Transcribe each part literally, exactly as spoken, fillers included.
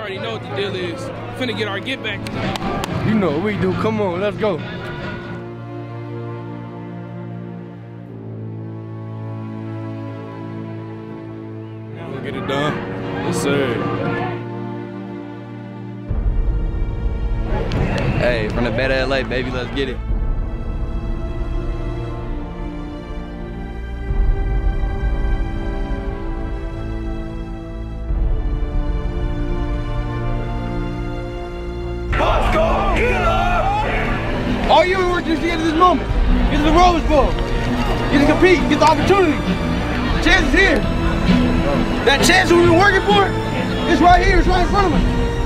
already know what the deal is. Finna get our get back. You know what we do. Come on, let's go. We'll get it done. Yes, sir. Hey, from the better L A, baby, let's get it. All you ever worked is to get to this moment. Get to the Rose Bowl. Get to compete. Get the opportunity. The chance is here. That chance we've been working for, it's right here. It's right in front of us.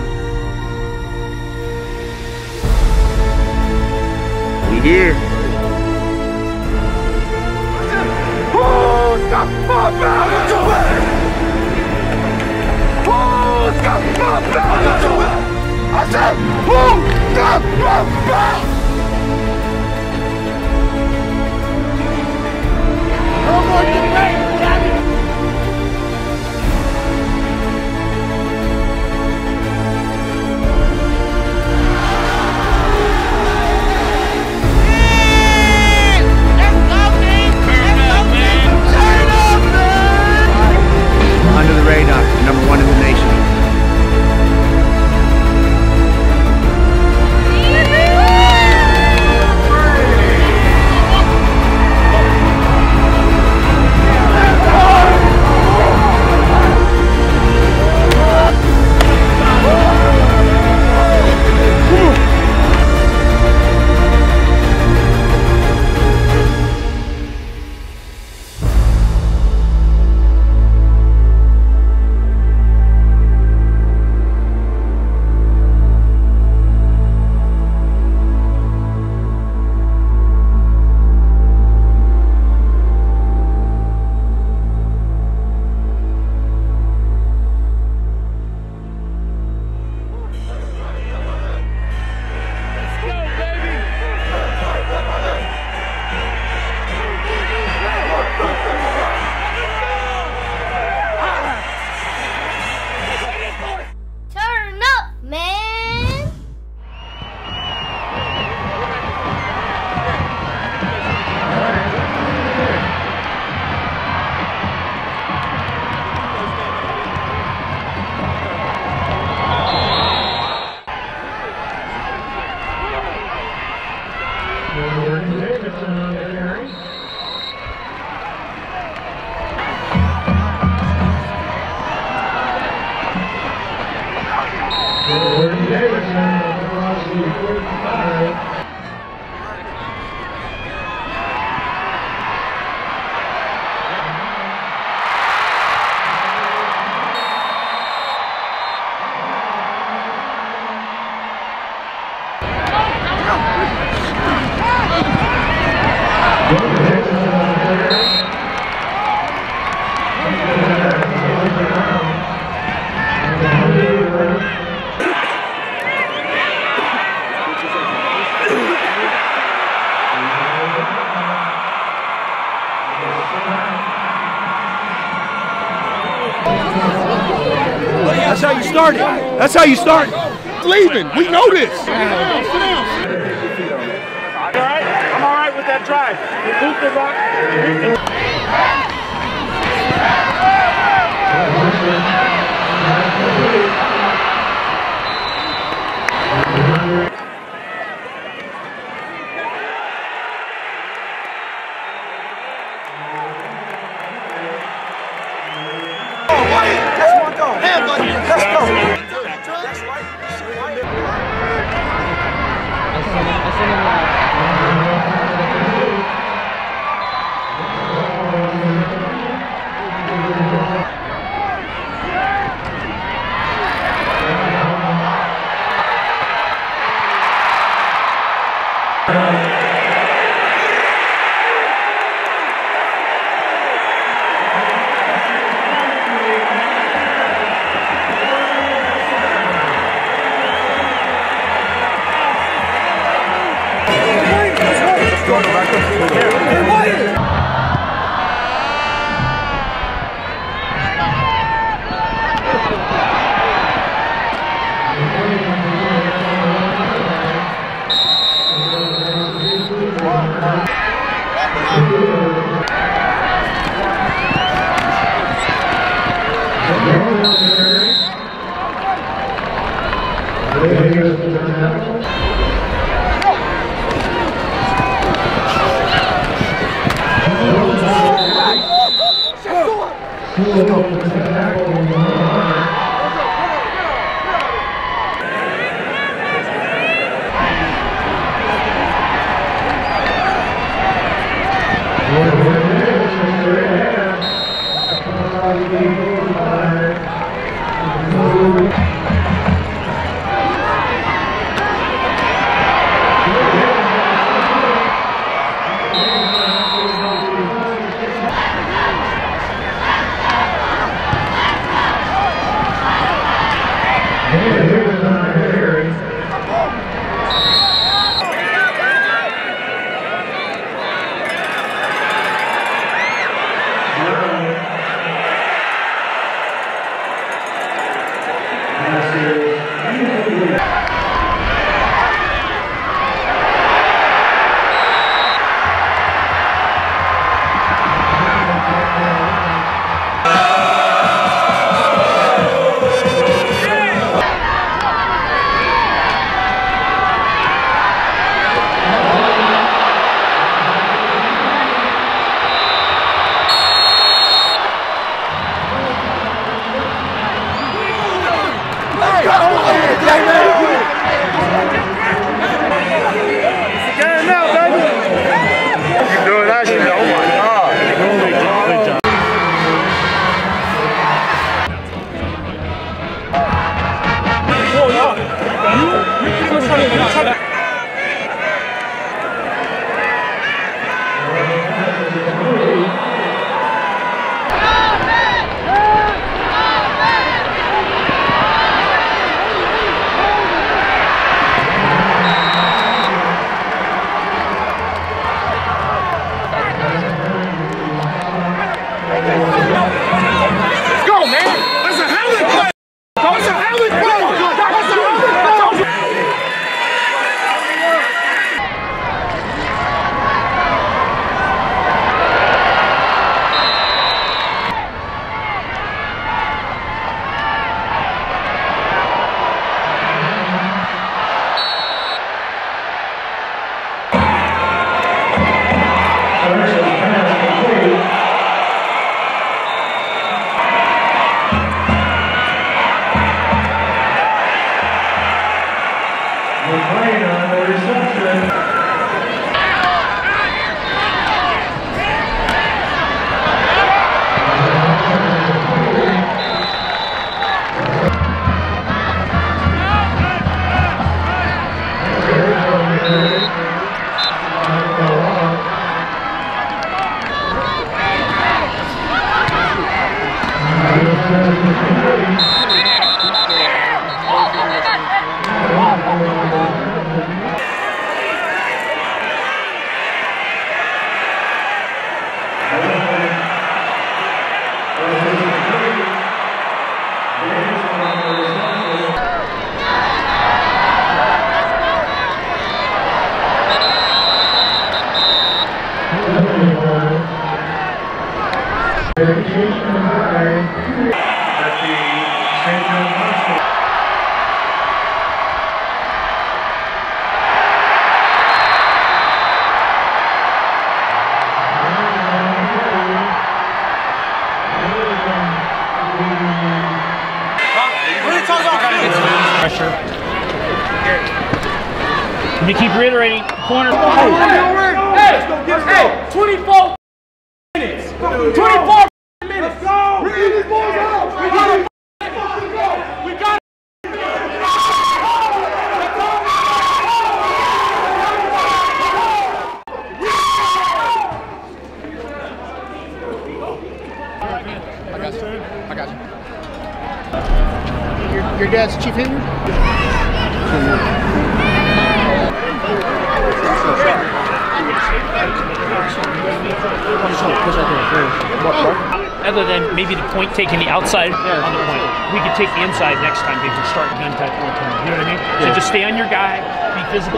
We here. Oh, stop my back! Oh, stop my back! I said, oh, stop my back! No more debate, damn it! Under the radar, number one in the nation. That's how you started. That's how you started. Leaving. We know this. All right? I'm all right with that drive. Move the rock. Pressure. Can you keep reiterating? Corner. Hey, hey, twenty-four minutes. twenty-four minutes. Bring these boys out. We got it. We got it. I got you. I got you. Your, your dad's Chief Henry? Other than maybe the point taking the outside on the point, we could take the inside next time. They can start gun type point. You know what I mean? Yeah. So just stay on your guy, be physical.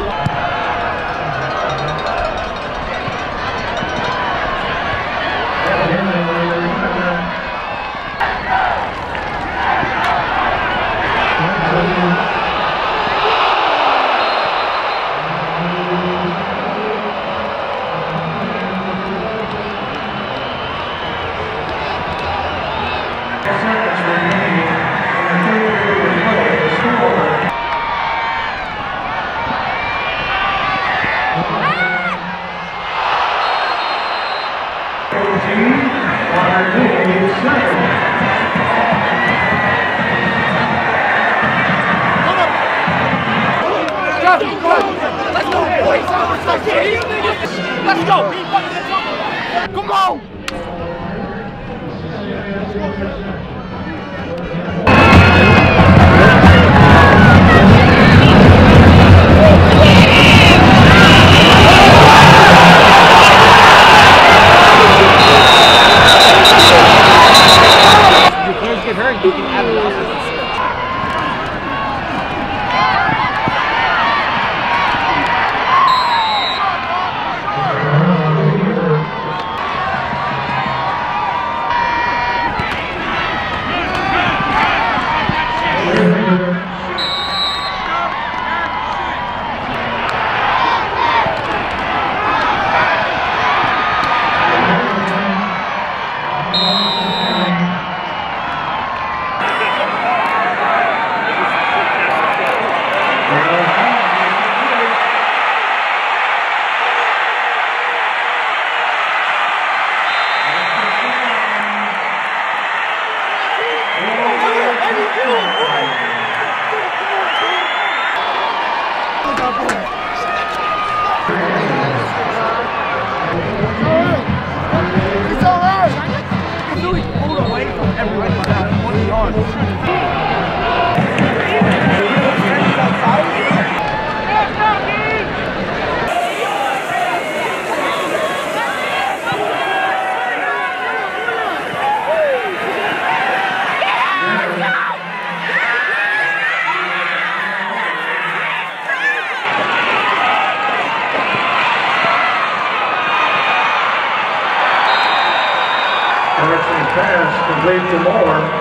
go. Be fucking Come on. Pass complete to Moore.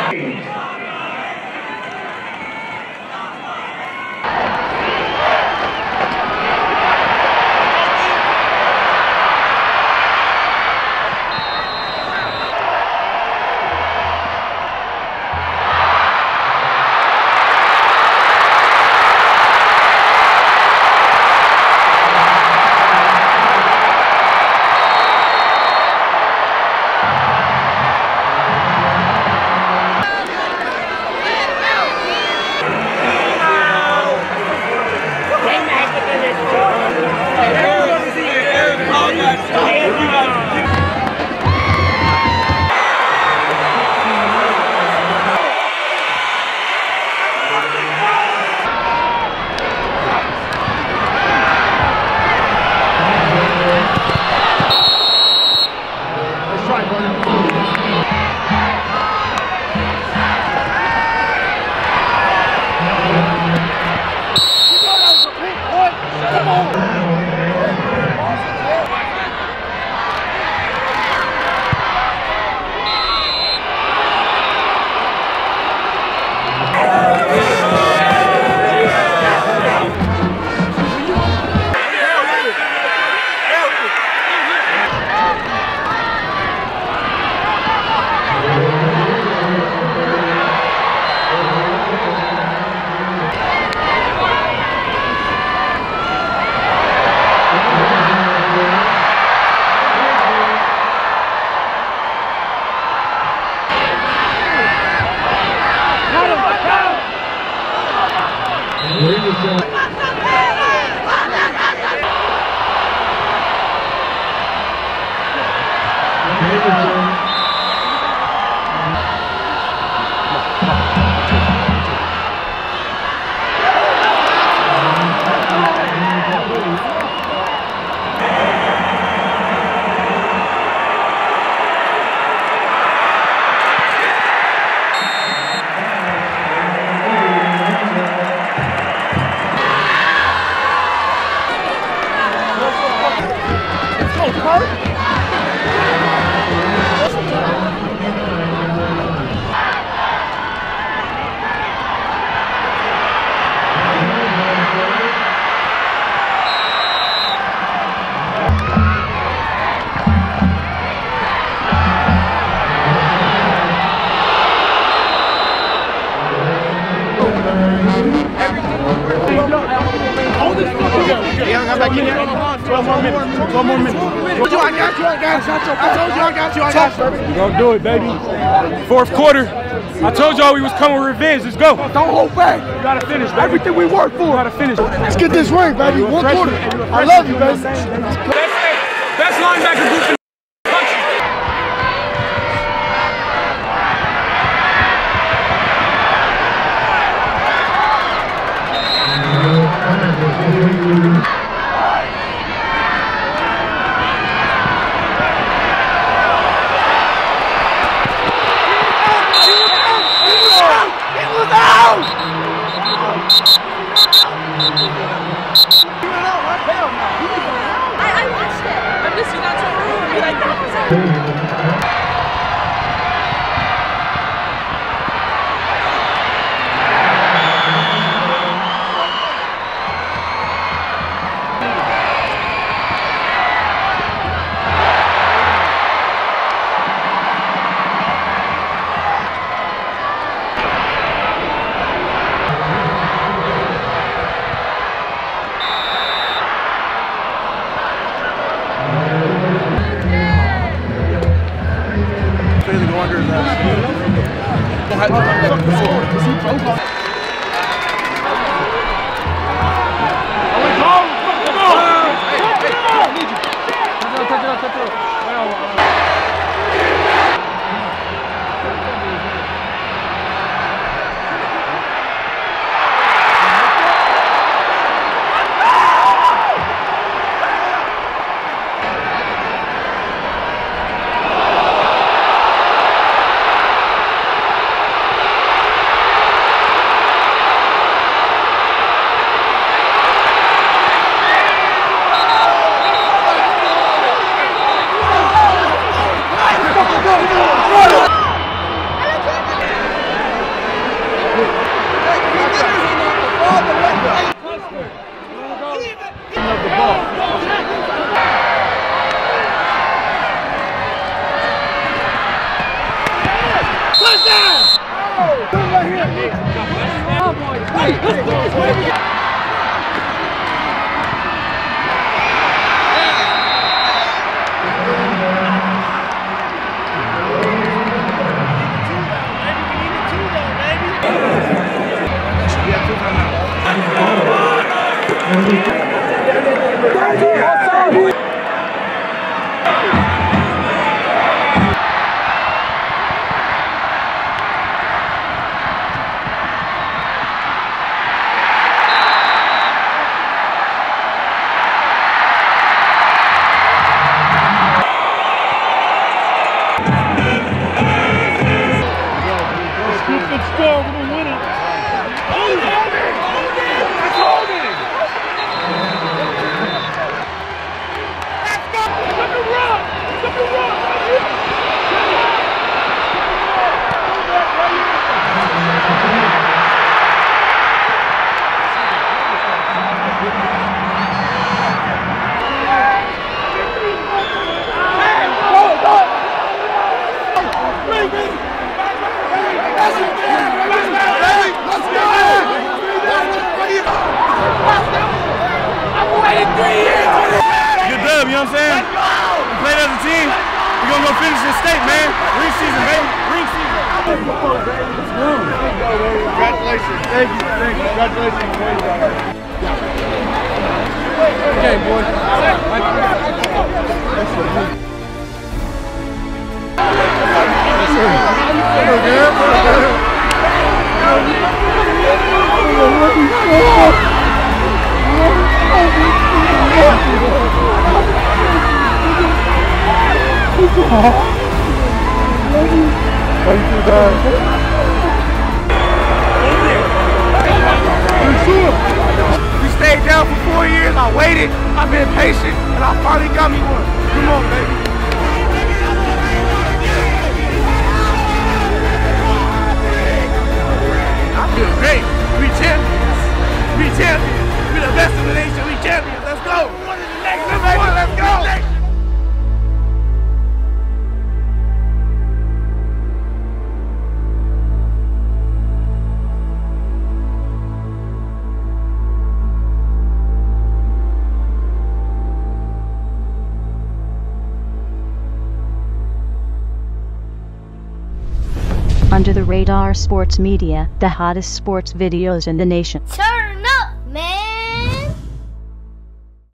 twelve more minutes. twelve more minutes. I got you, I got you, I got you. I told you I got you, I got you. We're gonna do it, baby. Fourth quarter. I told y'all we was coming with revenge. Let's go. Don't hold back. You gotta finish, baby. Everything we work for. You gotta finish. Let's get this ring, baby. One quarter. I love you, baby. That's it. Best linebacker group in the country. You know what I'm saying? We played as a team. We're going to go finish this state, man. Ring season, baby. Ring season. Congratulations. Thank you. Thank you. Congratulations. Okay, boys. We stayed down for four years. I waited. I've been patient, and I finally got me one. Come on, baby. I feel great. We champions. We champions. We the best in the nation. We champions. Let's go. Let's go. Under the Radar Sports Media, the hottest sports videos in the nation. Turn